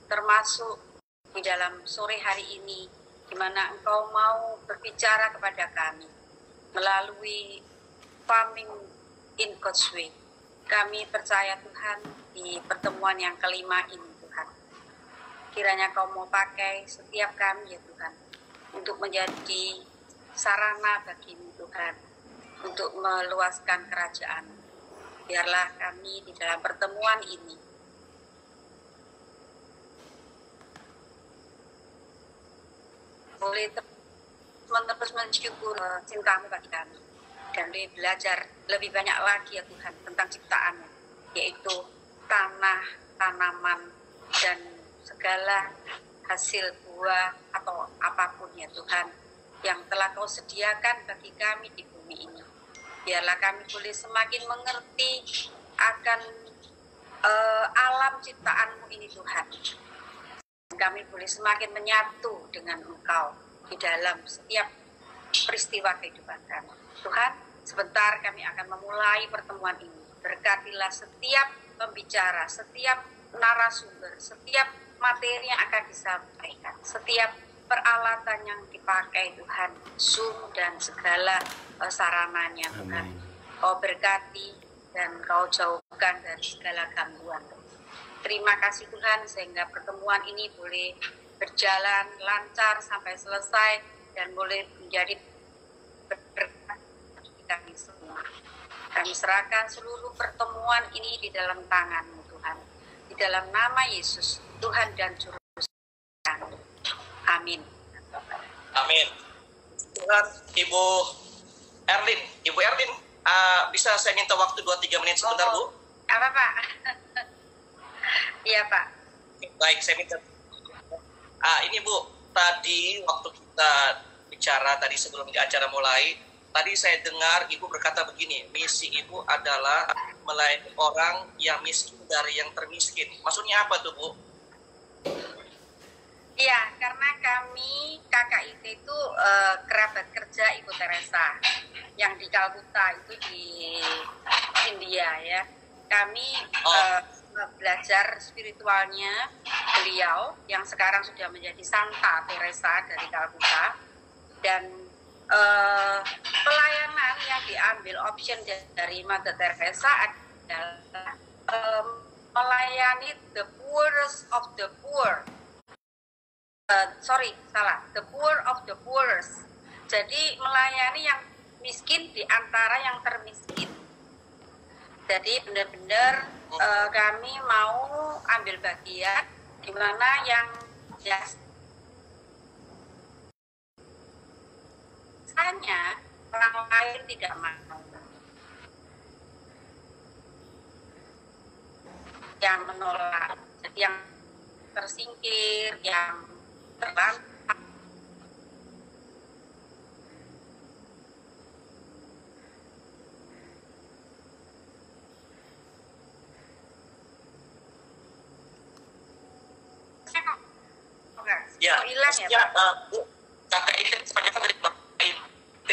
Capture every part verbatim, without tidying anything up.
termasuk di dalam sore hari ini, di mana Engkau mau berbicara kepada kami melalui Farming in God's Way. Kami percaya Tuhan di pertemuan yang kelima ini Tuhan. Kiranya Kau mau pakai setiap kami ya Tuhan, untuk menjadi sarana bagi-Mu Tuhan, untuk meluaskan kerajaan. Biarlah kami di dalam pertemuan ini boleh terus mensyukur cinta-Mu bagi kami, dan boleh belajar lebih banyak lagi ya Tuhan tentang ciptaan-Mu, yaitu tanah, tanaman, dan segala hasil buah atau apapun ya Tuhan yang telah Kau sediakan bagi kami di bumi ini. Biarlah kami boleh semakin mengerti akan uh, alam ciptaan-Mu ini Tuhan. Kami boleh semakin menyatu dengan Engkau di dalam setiap peristiwa kehidupan kami. Tuhan, sebentar kami akan memulai pertemuan ini. Berkatilah setiap pembicara, setiap narasumber, setiap materi yang akan disampaikan, setiap peralatan yang dipakai Tuhan, Zoom dan segala uh, sarananya Tuhan. Kau berkati dan Kau jauhkan dari segala gangguan. Terima kasih Tuhan, sehingga pertemuan ini boleh berjalan lancar sampai selesai dan boleh menjadi berkat bagi kami semua. Kami serahkan seluruh pertemuan ini di dalam tangan-Mu Tuhan. Di dalam nama Yesus, Tuhan dan Juru kami. Amin. Amin. Tuhan, Ibu Erlin, Ibu Erlin, uh, bisa saya minta waktu dua tiga menit sebentar, oh, Bu? Apa Pak? Iya Pak. Baik, saya minta. Ah, ini Bu, tadi waktu kita bicara tadi sebelum acara mulai, tadi saya dengar Ibu berkata begini, misi Ibu adalah melayani orang yang miskin dari yang termiskin. Maksudnya apa tuh Bu? Iya, karena kami K K I T itu uh, kerabat kerja Ibu Teresa yang di Calcutta itu di India ya. Kami oh. uh, belajar spiritualnya beliau yang sekarang sudah menjadi Santa Teresa dari Calcutta, dan uh, pelayanan yang diambil option dari Mother Teresa adalah uh, melayani the poorest of the poor. Uh, sorry, salah, the poor of the poorest. Jadi melayani yang miskin di antara yang termiskin. Jadi benar-benar uh, kami mau ambil bagian di mana yang ya hanya orang lain tidak mau, yang menolak, jadi yang tersingkir, yang terlantar. Ya, oh, hilang ya, ya, Pak? Uh, Bu, K K I T kepanjangan dari K K I T.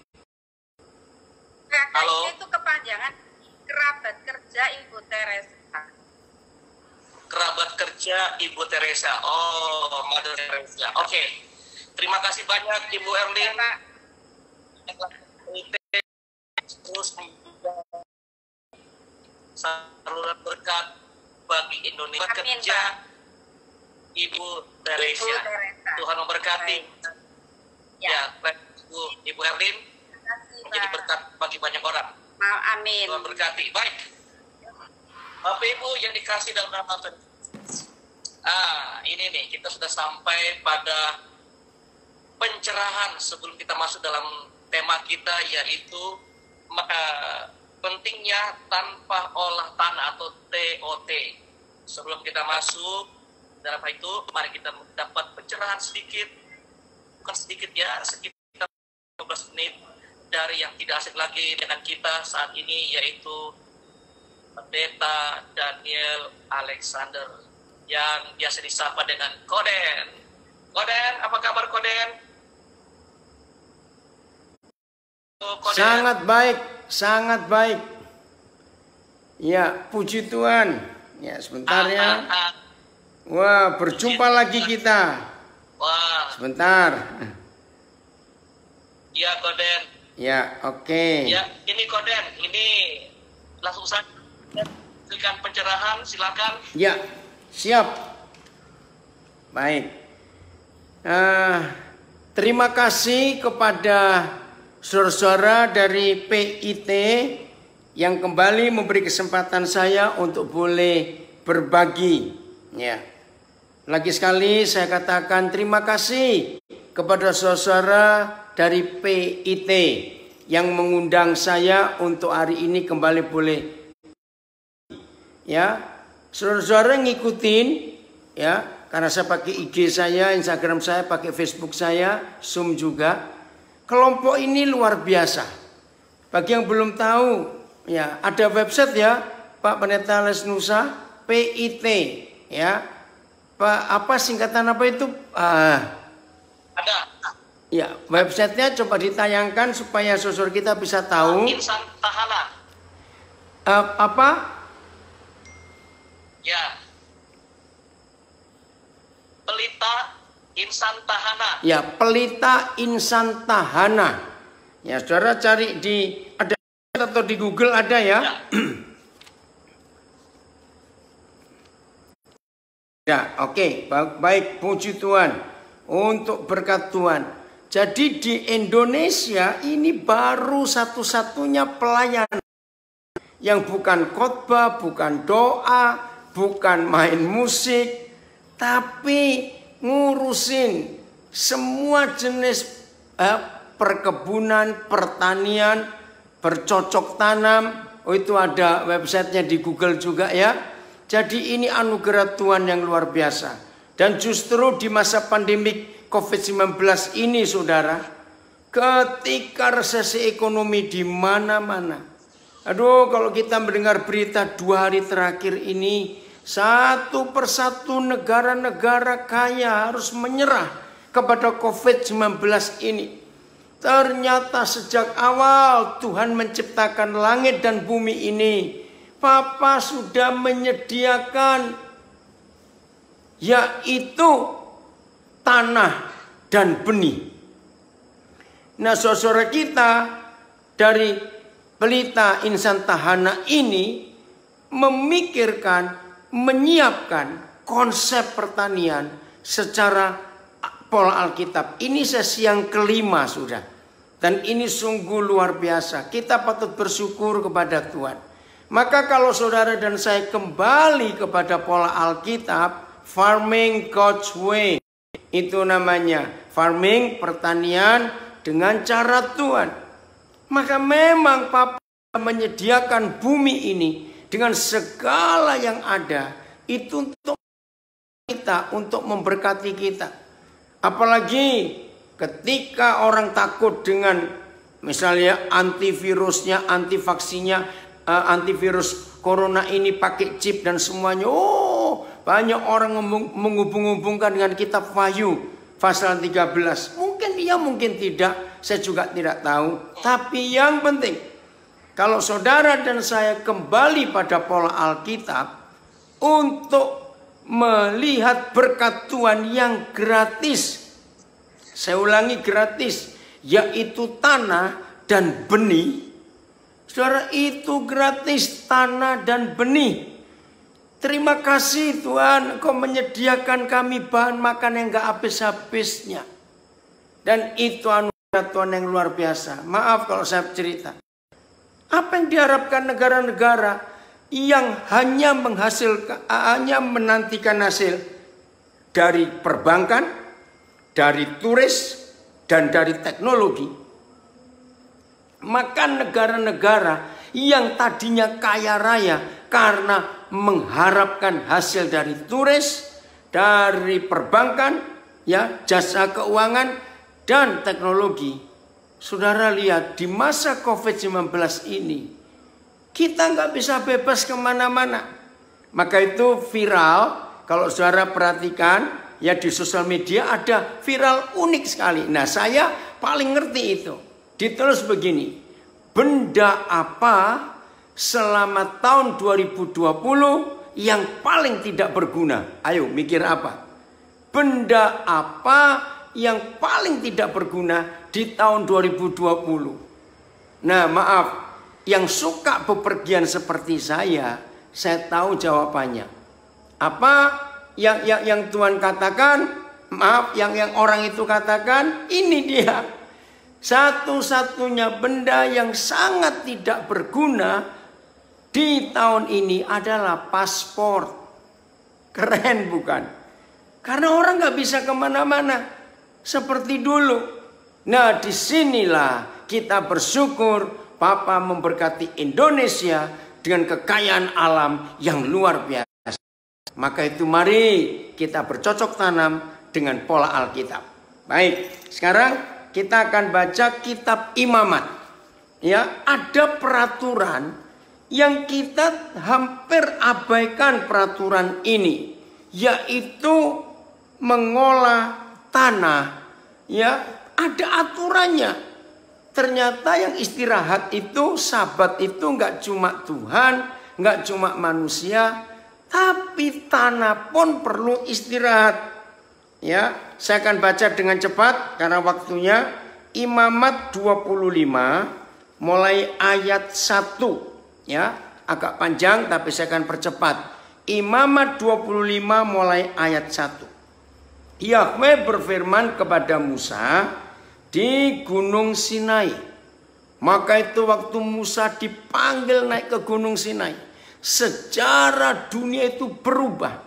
K K I T itu kepanjangan Kerabat Kerja Ibu Teresa. Kerabat Kerja Ibu Teresa. Oh, Mother Teresa. Oke. Okay. Terima kasih banyak Ibu Erlin. Ya, Pak. Terus saluran berkat bagi Indonesia. Amin, Kerja Pak. Ibu Teresa. Ibu Teresa. Tuhan memberkati. Ya, ya Ibu, Ibu Erlin menjadi berkat bagi banyak orang. Amin. Tuhan berkati. Baik. Bapak Ibu yang dikasih dalam nama Tuhan. Ah, ini nih kita sudah sampai pada pencerahan sebelum kita masuk dalam tema kita, yaitu uh, pentingnya tanpa olah tanah atau T O T. Sebelum kita masuk dalam hal itu, mari kita dapat pencerahan sedikit, bukan sedikit ya, sekitar lima belas menit dari yang tidak asing lagi dengan kita saat ini, yaitu Pendeta Daniel Alexander yang biasa disapa dengan Koden. Koden, apa kabar Koden? Koden. Sangat baik, sangat baik. Ya, puji Tuhan. Ya, sebentar ya. Ah, ah, ah. Wah, berjumpa lagi kita. Wah. Sebentar. Ya, Koden. Ya, oke. Okay. Ya, ini Koden. Ini langsung saja berikan pencerahan, silakan. Ya, siap. Baik. Uh, terima kasih kepada saudara-saudara dari P I T yang kembali memberi kesempatan saya untuk boleh berbagi. Ya. Lagi sekali saya katakan terima kasih kepada saudara dari P I T yang mengundang saya untuk hari ini kembali boleh. Ya, saudara-saudara ngikutin, ya, karena saya pakai I G saya, Instagram saya, pakai Facebook saya, Zoom juga. Kelompok ini luar biasa. Bagi yang belum tahu, ya, ada website ya, Pak Pendeta Les Nusa, P I T, ya. Pak, apa singkatan apa itu? Ah, ada. Ya, websitenya coba ditayangkan supaya saudara kita bisa tahu. Insan Tahana. Uh, apa? Ya. Pelita Insan Tahana. Ya, Pelita Insan Tahana. Ya, saudara cari di ada atau di Google ada ya. Ya, ya oke, okay. Baik, puji Tuhan untuk berkat Tuhan. Jadi di Indonesia ini baru satu-satunya pelayanan yang bukan khotbah, bukan doa, bukan main musik, tapi ngurusin semua jenis eh, perkebunan, pertanian, bercocok tanam. Oh, itu ada websitenya di Google juga ya. Jadi ini anugerah Tuhan yang luar biasa. Dan justru di masa pandemik covid sembilan belas ini saudara, ketika resesi ekonomi di mana-mana. Aduh, kalau kita mendengar berita dua hari terakhir ini, satu persatu negara-negara kaya harus menyerah kepada covid sembilan belas ini. Ternyata sejak awal Tuhan menciptakan langit dan bumi ini, Papa sudah menyediakan yaitu tanah dan benih. Nah, saudara kita dari Pelita Insan Tahana ini memikirkan, menyiapkan konsep pertanian secara pola Alkitab. Ini sesi yang kelima sudah. Dan ini sungguh luar biasa. Kita patut bersyukur kepada Tuhan. Maka kalau saudara dan saya kembali kepada pola Alkitab, farming God's way. Itu namanya farming, pertanian dengan cara Tuhan. Maka memang Papa menyediakan bumi ini dengan segala yang ada. Itu untuk kita, untuk memberkati kita. Apalagi ketika orang takut dengan misalnya antivirusnya, antivaksinnya, uh, antivirus corona ini pakai chip dan semuanya. Oh, banyak orang menghubung-hubungkan dengan kitab Wahyu pasal tiga belas. Mungkin iya, mungkin tidak. Saya juga tidak tahu. Tapi yang penting, kalau saudara dan saya kembali pada pola Alkitab untuk melihat berkat Tuhan yang gratis. Saya ulangi, gratis, yaitu tanah dan benih. Saudara, itu gratis, tanah dan benih. Terima kasih Tuhan, Engkau menyediakan kami bahan makan yang gak habis-habisnya. Dan itu anugerah Tuhan yang luar biasa. Maaf kalau saya cerita. Apa yang diharapkan negara-negara yang hanya menghasilkan, hanya menantikan hasil dari perbankan, dari turis, dan dari teknologi. Maka negara-negara yang tadinya kaya raya karena mengharapkan hasil dari turis, dari perbankan, ya, jasa keuangan, dan teknologi. Saudara lihat di masa covid sembilan belas ini, kita nggak bisa bebas kemana-mana. Maka itu viral, kalau saudara perhatikan, ya di sosial media ada viral unik sekali. Nah, saya paling ngerti itu. Ditulis begini, benda apa selama tahun dua ribu dua puluh yang paling tidak berguna? Ayo mikir apa? Benda apa yang paling tidak berguna di tahun dua ribu dua puluh? Nah maaf, yang suka bepergian seperti saya, saya tahu jawabannya. Apa yang yang, yang Tuhan katakan? Maaf, yang yang orang itu katakan, ini dia. Satu-satunya benda yang sangat tidak berguna di tahun ini adalah paspor. Keren bukan? Karena orang nggak bisa kemana-mana seperti dulu. Nah disinilah kita bersyukur Papa memberkati Indonesia dengan kekayaan alam yang luar biasa. Maka itu mari kita bercocok tanam dengan pola Alkitab. Baik, sekarang kita akan baca kitab Imamat. Ya, ada peraturan yang kita hampir abaikan peraturan ini, yaitu mengolah tanah. Ya, ada aturannya. Ternyata yang istirahat itu, Sabat itu nggak cuma Tuhan, nggak cuma manusia, tapi tanah pun perlu istirahat. Ya, saya akan baca dengan cepat karena waktunya. Imamat dua puluh lima mulai ayat satu. Ya, agak panjang tapi saya akan percepat. Imamat dua puluh lima mulai ayat satu. Yahweh berfirman kepada Musa di Gunung Sinai. Maka itu waktu Musa dipanggil naik ke Gunung Sinai, sejarah dunia itu berubah.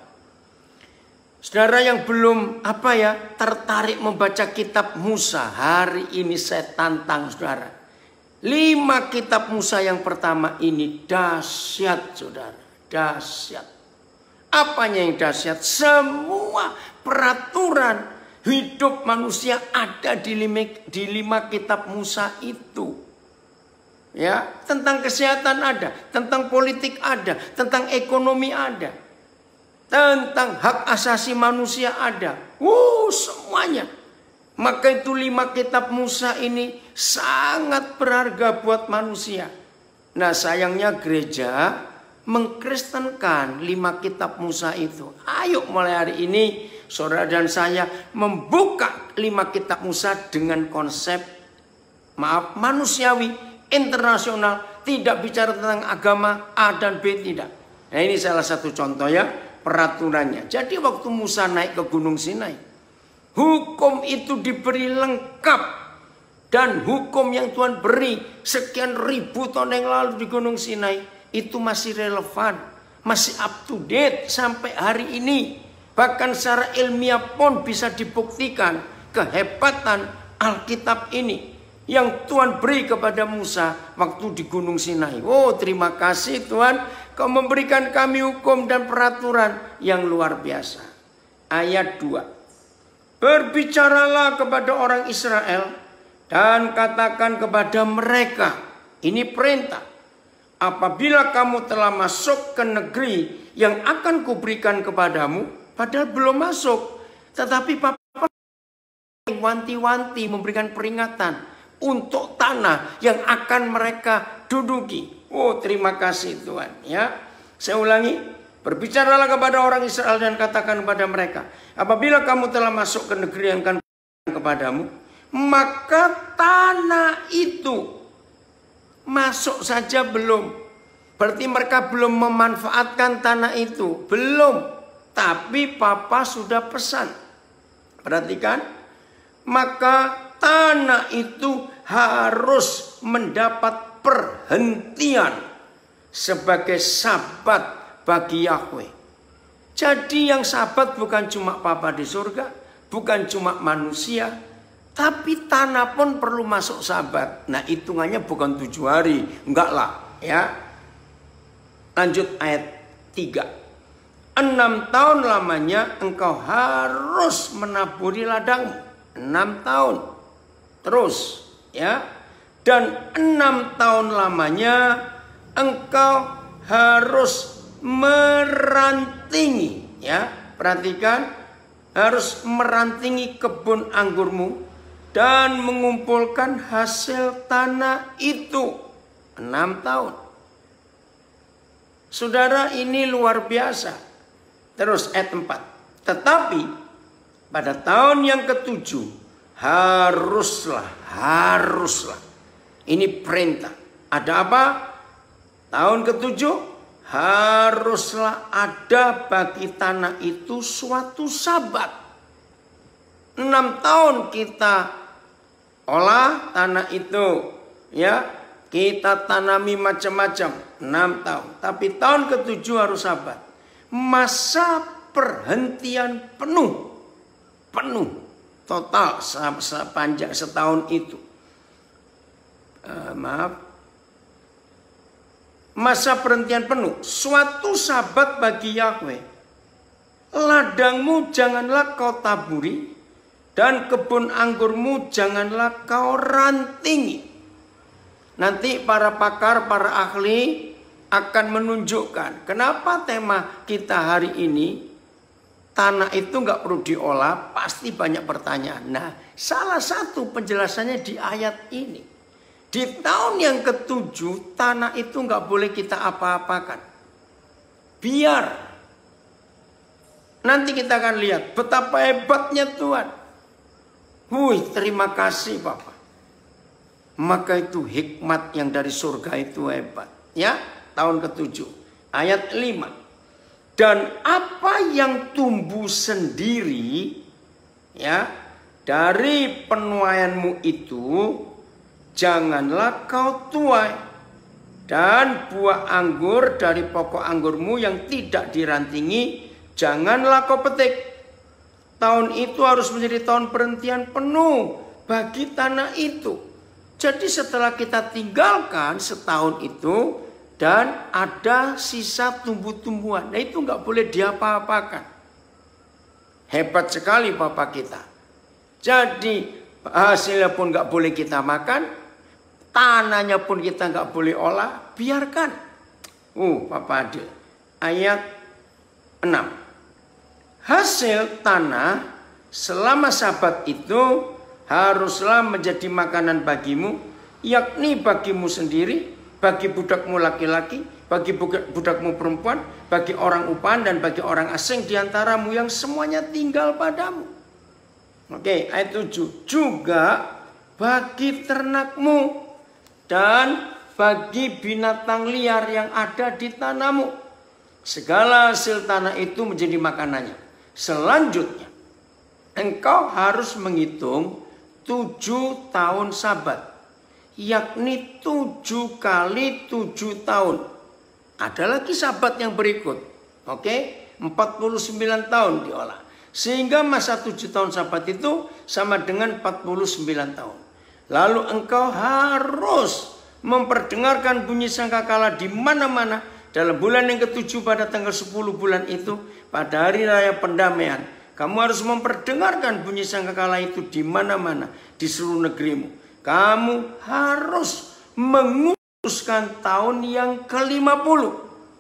Saudara yang belum apa ya tertarik membaca kitab Musa, hari ini saya tantang saudara. Lima kitab Musa yang pertama ini dahsyat saudara, dahsyat. Apanya yang dahsyat? Semua peraturan hidup manusia ada di lima, di lima kitab Musa itu. Ya, tentang kesehatan ada, tentang politik ada, tentang ekonomi ada, tentang hak asasi manusia ada. Wuh, semuanya. Maka itu lima kitab Musa ini sangat berharga buat manusia. Nah sayangnya gereja mengkristenkan lima kitab Musa itu. Ayo mulai hari ini saudara dan saya membuka lima kitab Musa dengan konsep maaf manusiawi, internasional, tidak bicara tentang agama A dan B, tidak. Nah ini salah satu contoh ya peraturannya. Jadi waktu Musa naik ke Gunung Sinai, hukum itu diberi lengkap. Dan hukum yang Tuhan beri sekian ribu tahun yang lalu di Gunung Sinai itu masih relevan, masih up to date sampai hari ini. Bahkan secara ilmiah pun bisa dibuktikan kehebatan Alkitab ini yang Tuhan beri kepada Musa waktu di Gunung Sinai. Oh terima kasih Tuhan, Kau memberikan kami hukum dan peraturan yang luar biasa. Ayat dua. Berbicaralah kepada orang Israel dan katakan kepada mereka, ini perintah. Apabila kamu telah masuk ke negeri yang akan kuberikan kepadamu, padahal belum masuk, tetapi Papa wanti-wanti memberikan peringatan untuk tanah yang akan mereka duduki. Oh terima kasih Tuhan ya. Saya ulangi, berbicaralah kepada orang Israel dan katakan kepada mereka, apabila kamu telah masuk ke negeri yang akan kuberikan kepadamu, maka tanah itu masuk saja belum. Berarti mereka belum memanfaatkan tanah itu. Belum. Tapi Papa sudah pesan. Perhatikan. Maka tanah itu harus mendapat perhentian sebagai sabat bagi Yahweh. Jadi yang sabat bukan cuma Papa di surga, bukan cuma manusia, tapi tanah pun perlu masuk sabat. Nah hitungannya bukan tujuh hari. Enggak lah ya. Lanjut ayat tiga. Enam tahun lamanya engkau harus menaburi ladangmu. Enam tahun. Terus ya. Dan enam tahun lamanya engkau harus merantingi. Ya. Perhatikan. Harus merantingi kebun anggurmu dan mengumpulkan hasil tanah itu. Enam tahun. Saudara, ini luar biasa. Terus ayat empat. Tetapi pada tahun yang ketujuh haruslah, haruslah. Ini perintah. Ada apa? Tahun ketujuh haruslah ada bagi tanah itu suatu sabat. Enam tahun kita olah tanah itu, ya, kita tanami macam-macam. Enam tahun. Tapi tahun ketujuh harus sabat. Masa perhentian penuh, penuh, total sepanjang setahun itu. Uh, maaf, masa perhentian penuh, suatu sabat bagi Yahweh. Ladangmu janganlah kau taburi, dan kebun anggurmu janganlah kau rantingi. Nanti para pakar, para ahli akan menunjukkan kenapa tema kita hari ini tanah itu nggak perlu diolah. Pasti banyak pertanyaan. Nah, salah satu penjelasannya di ayat ini. Di tahun yang ketujuh tanah itu nggak boleh kita apa-apakan. Biar nanti kita akan lihat betapa hebatnya Tuhan. Wih, terima kasih Bapak. Maka itu hikmat yang dari surga itu hebat. Ya, tahun ketujuh. Ayat lima. Dan apa yang tumbuh sendiri, ya, dari penuaianmu itu, janganlah kau tuai. Dan buah anggur dari pokok anggurmu yang tidak dirantingi, janganlah kau petik. Tahun itu harus menjadi tahun perhentian penuh bagi tanah itu. Jadi setelah kita tinggalkan setahun itu dan ada sisa tumbuh-tumbuhan. Nah itu nggak boleh diapa-apakan. Hebat sekali Bapak kita. Jadi hasilnya pun nggak boleh kita makan. Tanahnya pun kita nggak boleh olah. Biarkan. Uh, Bapak adil. Ayat enam. Hasil tanah selama sabat itu haruslah menjadi makanan bagimu, yakni bagimu sendiri, bagi budakmu laki-laki, bagi budakmu perempuan, bagi orang upahan dan bagi orang asing di antaramu yang semuanya tinggal padamu. Oke, ayat tujuh. Juga bagi ternakmu dan bagi binatang liar yang ada di tanahmu. Segala hasil tanah itu menjadi makanannya. Selanjutnya, engkau harus menghitung tujuh tahun sabat, yakni tujuh kali tujuh tahun. Ada lagi sabat yang berikut, oke, empat puluh sembilan tahun diolah. Sehingga masa tujuh tahun sabat itu sama dengan empat puluh sembilan tahun. Lalu engkau harus memperdengarkan bunyi sangkakala di mana-mana dalam bulan yang ketujuh pada tanggal sepuluh bulan itu, pada hari raya pendamaian. Kamu harus memperdengarkan bunyi sangkakala itu di mana-mana di seluruh negerimu. Kamu harus menguduskan tahun yang ke lima puluh.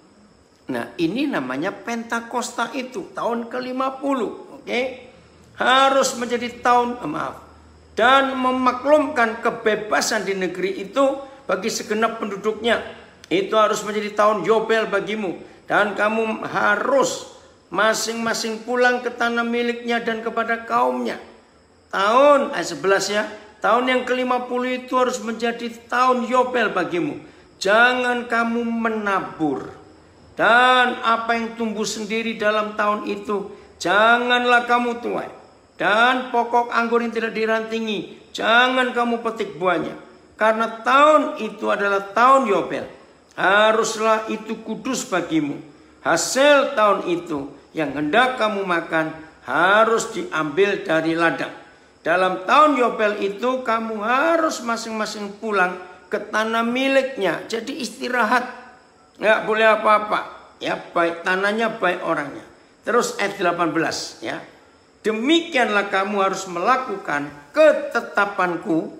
Nah, ini namanya Pentakosta itu, tahun ke lima puluh. Oke? Harus menjadi tahun, eh, maaf. Dan memaklumkan kebebasan di negeri itu bagi segenap penduduknya. Itu harus menjadi tahun Yobel bagimu. Dan kamu harus masing-masing pulang ke tanah miliknya dan kepada kaumnya. Tahun ayat sebelas ya. Tahun yang ke lima puluh itu harus menjadi tahun Yobel bagimu. Jangan kamu menabur. Dan apa yang tumbuh sendiri dalam tahun itu, janganlah kamu tuai. Dan pokok anggur yang tidak dirantingi, jangan kamu petik buahnya. Karena tahun itu adalah tahun Yobel. Haruslah itu kudus bagimu. Hasil tahun itu yang hendak kamu makan harus diambil dari ladang. Dalam tahun Yobel itu kamu harus masing-masing pulang ke tanah miliknya. Jadi istirahat. Nggak boleh apa-apa. Ya, baik tanahnya baik orangnya. Terus ayat delapan belas ya. Demikianlah kamu harus melakukan ketetapanku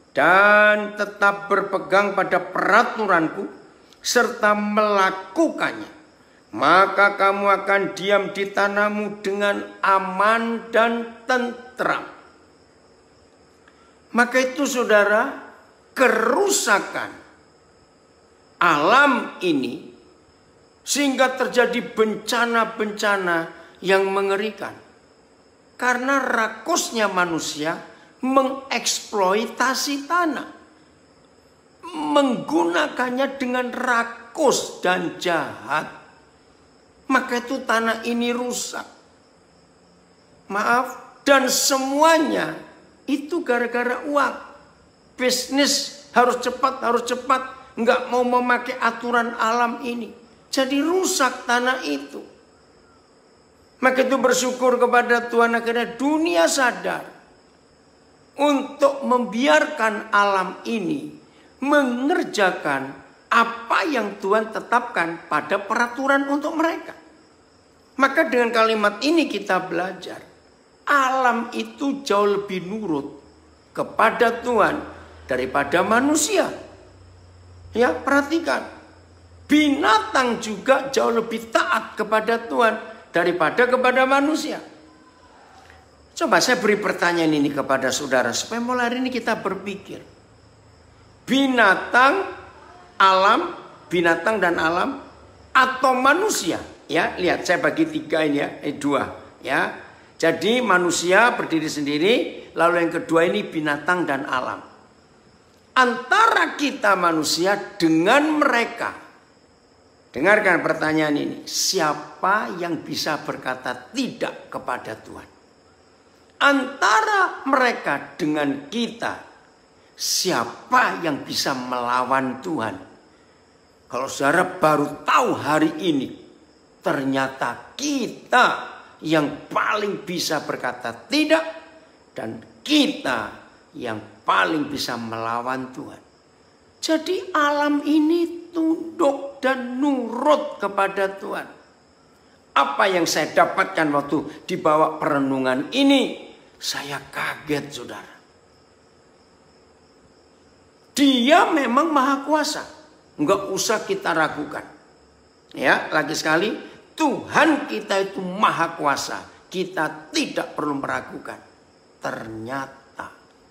dan tetap berpegang pada peraturanku serta melakukannya. Maka kamu akan diam di tanahmu dengan aman dan tentram. Maka itu saudara, kerusakan alam ini Sehingga terjadi bencana-bencana yang mengerikan. Karena rakusnya manusia mengeksploitasi tanah. Menggunakannya dengan rakus dan jahat. Maka itu tanah ini rusak. Maaf, dan semuanya itu gara-gara uang. Bisnis harus cepat, harus cepat. Nggak mau memakai aturan alam ini. Jadi rusak tanah itu. Maka itu bersyukur kepada Tuhan, akhirnya dunia sadar. Untuk membiarkan alam ini mengerjakan apa yang Tuhan tetapkan pada peraturan untuk mereka. Maka dengan kalimat ini kita belajar. Alam itu jauh lebih nurut kepada Tuhan daripada manusia. Ya, perhatikan. Binatang juga jauh lebih taat kepada Tuhan daripada kepada manusia. Coba saya beri pertanyaan ini kepada saudara supaya mulai hari ini kita berpikir. Binatang, alam, binatang dan alam atau manusia? Ya, lihat saya bagi tiga ini ya, eh dua ya. Jadi manusia berdiri sendiri, lalu yang kedua ini binatang dan alam. Antara kita manusia dengan mereka. Dengarkan pertanyaan ini. Siapa yang bisa berkata tidak kepada Tuhan? Antara mereka dengan kita. Siapa yang bisa melawan Tuhan? Kalau saudara baru tahu hari ini. Ternyata kita yang paling bisa berkata tidak. Dan kita yang paling bisa melawan Tuhan. Jadi alam ini tunduk dan nurut kepada Tuhan. Apa yang saya dapatkan waktu dibawa perenungan ini, saya kaget saudara. Dia memang maha kuasa. Enggak usah kita ragukan. Ya, lagi sekali, Tuhan kita itu maha kuasa. Kita tidak perlu meragukan. Ternyata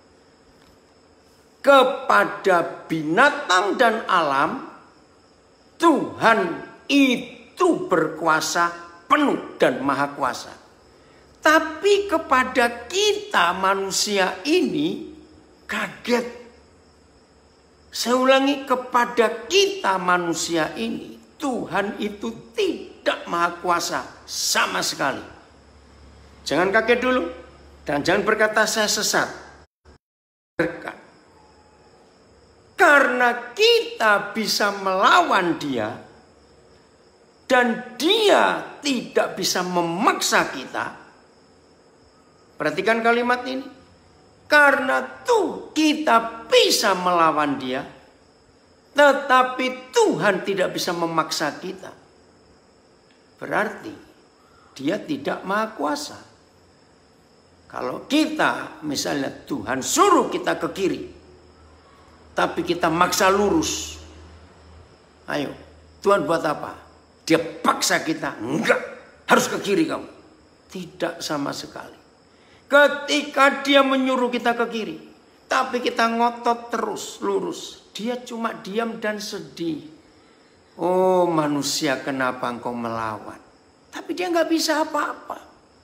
kepada binatang dan alam, Tuhan itu berkuasa penuh dan maha kuasa. Tapi kepada kita manusia ini kaget. Saya ulangi, kepada kita manusia ini Tuhan itu tidak maha kuasa sama sekali. Jangan kaget dulu dan jangan berkata saya sesat. Karena kita bisa melawan dia dan dia tidak bisa memaksa kita. Perhatikan kalimat ini. Karena tuh kita bisa melawan dia, tetapi Tuhan tidak bisa memaksa kita. Berarti dia tidak maha kuasa. Kalau kita misalnya Tuhan suruh kita ke kiri, tapi kita maksa lurus. Ayo, Tuhan buat apa? Dia paksa kita. Enggak, harus ke kiri kamu. Tidak sama sekali. Ketika dia menyuruh kita ke kiri, tapi kita ngotot terus lurus, dia cuma diam dan sedih. Oh manusia, kenapa engkau melawan? Tapi dia nggak bisa apa-apa.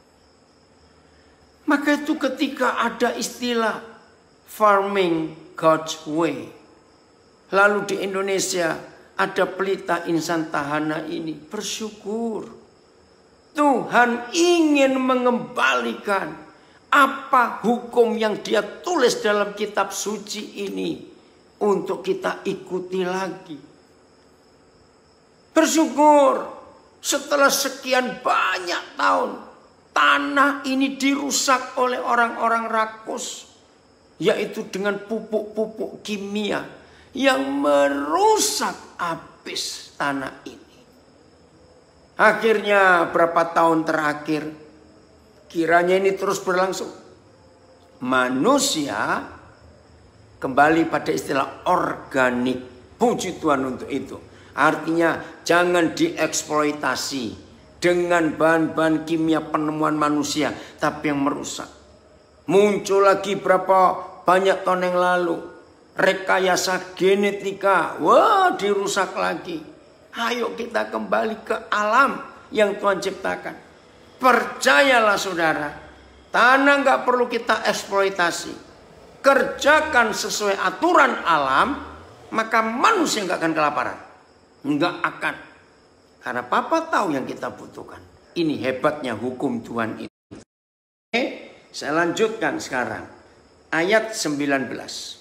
Maka itu ketika ada istilah farming God's way, lalu di Indonesia ada pelita insan tahana ini, bersyukur. Tuhan ingin mengembalikan apa hukum yang dia tulis dalam kitab suci ini untuk kita ikuti lagi. Bersyukur setelah sekian banyak tahun tanah ini dirusak oleh orang-orang rakus, yaitu dengan pupuk-pupuk kimia yang merusak habis tanah ini. Akhirnya berapa tahun terakhir, kiranya ini terus berlangsung, manusia kembali pada istilah organik. Puji Tuhan untuk itu. Artinya jangan dieksploitasi dengan bahan-bahan kimia penemuan manusia, tapi yang merusak. Muncul lagi berapa banyak tahun yang lalu rekayasa genetika, wah dirusak lagi. Ayo kita kembali ke alam yang Tuhan ciptakan. Percayalah saudara, tanah nggak perlu kita eksploitasi. Kerjakan sesuai aturan alam, maka manusia nggak akan kelaparan. Nggak akan. Karena Papa tahu yang kita butuhkan. Ini hebatnya hukum Tuhan itu. Oke, saya lanjutkan sekarang. Ayat sembilan belas.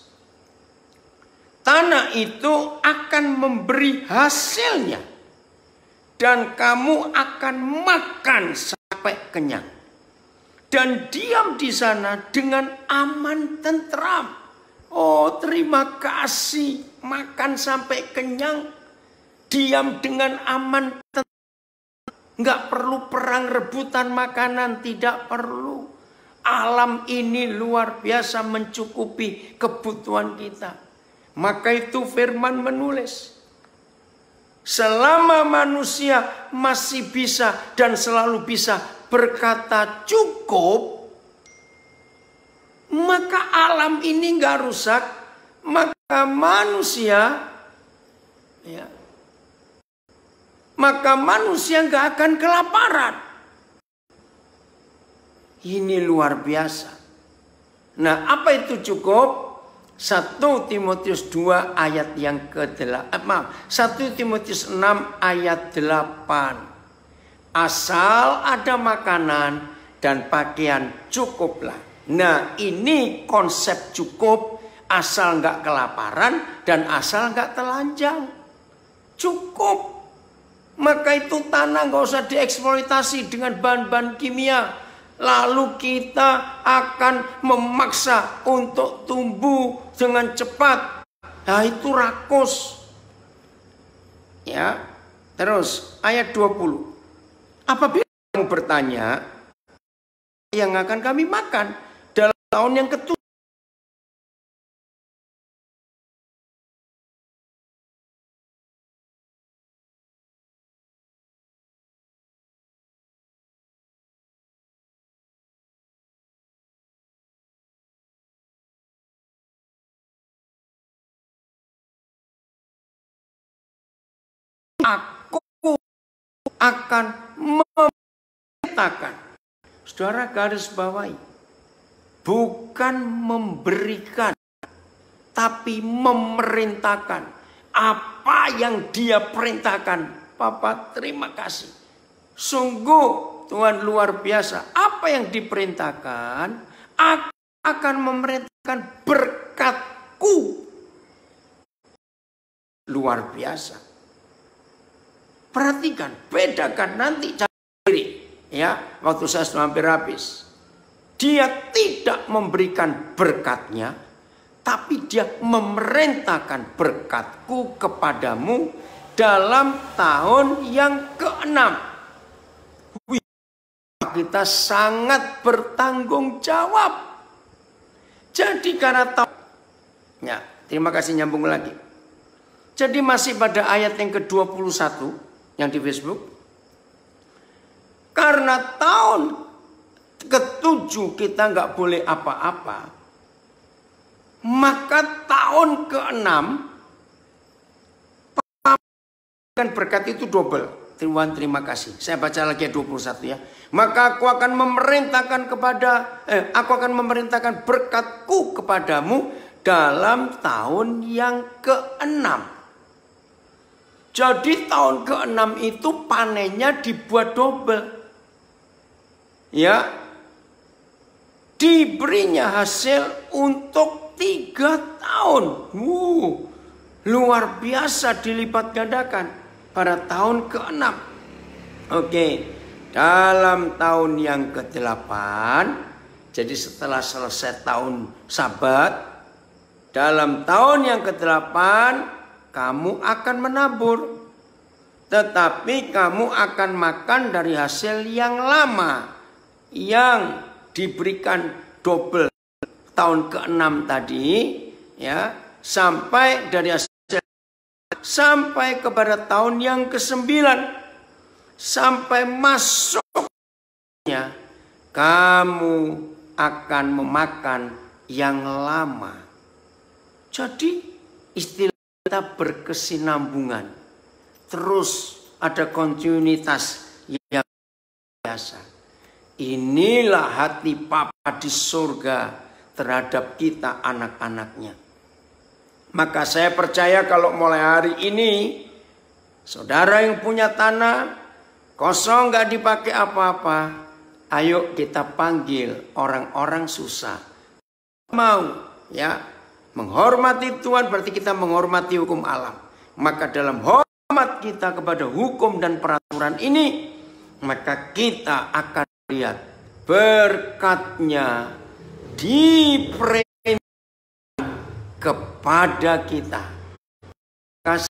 Tanah itu akan memberi hasilnya. Dan kamu akan makan sampai kenyang. Dan diam di sana dengan aman tentram. Oh, terima kasih. Makan sampai kenyang. Diam dengan aman tentram. Nggak perlu perang rebutan makanan. Tidak perlu. Alam ini luar biasa mencukupi kebutuhan kita. Maka itu firman menulis. Selama manusia masih bisa dan selalu bisa berkata cukup, maka alam ini nggak rusak, maka manusia, ya, maka manusia nggak akan kelaparan. Ini luar biasa. Nah, apa itu cukup? satu Timotius dua ayat yang ke-delapan. Maaf, satu Timotius enam ayat delapan. Asal ada makanan dan pakaian cukuplah. Nah, ini konsep cukup, asal nggak kelaparan dan asal nggak telanjang. Cukup. Maka itu tanah nggak usah dieksploitasi dengan bahan-bahan kimia. Lalu kita akan memaksa untuk tumbuh dengan cepat. Nah, itu rakus. Ya. Terus ayat dua puluh. Apabila kamu bertanya, yang akan kami makan dalam tahun yang ketujuh. Aku akan memerintahkan. Saudara garis bawahi. Bukan memberikan. Tapi memerintahkan. Apa yang dia perintahkan. Papa terima kasih. Sungguh Tuhan luar biasa. Apa yang diperintahkan. Aku akan memerintahkan berkat-Ku. Luar biasa. Perhatikan, bedakan nanti cara diri. Ya, waktu saya sudah hampir habis. Dia tidak memberikan berkatnya, tapi dia memerintahkan berkat-Ku kepadamu dalam tahun yang keenam. Kita sangat bertanggung jawab. Jadi karena tahu. Ya, terima kasih, nyambung lagi. Jadi masih pada ayat yang ke dua puluh satu. Yang di Facebook. Karena tahun ketujuh kita nggak boleh apa-apa. Maka tahun keenam berkat itu double. Tuhan terima kasih. Saya baca lagi ayat dua puluh satu ya. Maka aku akan memerintahkan kepada eh, aku akan memerintahkan berkat-Ku kepadamu dalam tahun yang keenam. Jadi tahun keenam itu panennya dibuat double. Ya. Diberinya hasil untuk tiga tahun. Wuh, luar biasa dilipat gandakan pada tahun keenam. Oke. Dalam tahun yang kedelapan. Jadi setelah selesai tahun Sabat. Dalam tahun yang kedelapan. Kamu akan menabur, tetapi kamu akan makan dari hasil yang lama, yang diberikan double tahun keenam tadi, ya, sampai dari hasil sampai kepada tahun yang kesembilan, sampai masuknya kamu akan memakan yang lama. Jadi istilah kita berkesinambungan. terus ada kontinuitas yang biasa. Inilah hati Papa di surga terhadap kita anak-anaknya. Maka saya percaya kalau mulai hari ini saudara yang punya tanah kosong gak dipakai apa-apa, ayo kita panggil orang-orang susah. Mau ya menghormati Tuhan berarti kita menghormati hukum alam. Maka dalam hormat kita kepada hukum dan peraturan ini, maka kita akan lihat berkatnya diberikan kepada kita.